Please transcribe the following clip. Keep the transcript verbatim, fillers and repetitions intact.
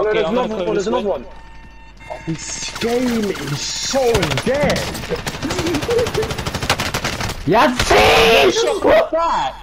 Oh, Okay, there's I'm gonna another clear one, this there's another way. one. Oh, this game is so dead. Ja, Shut the fuck.